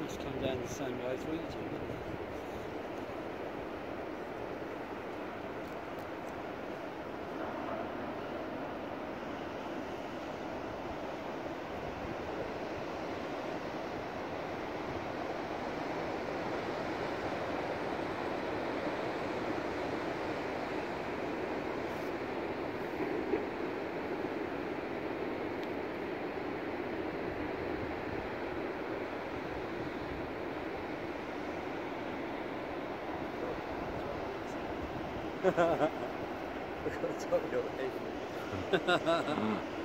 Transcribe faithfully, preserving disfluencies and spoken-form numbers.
must come down the same way as we do. Look at the top of your head.